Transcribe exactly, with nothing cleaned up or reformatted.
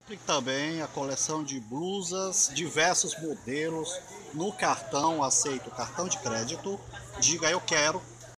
E também a coleção de blusas, diversos modelos no cartão, aceito cartão de crédito. Diga eu quero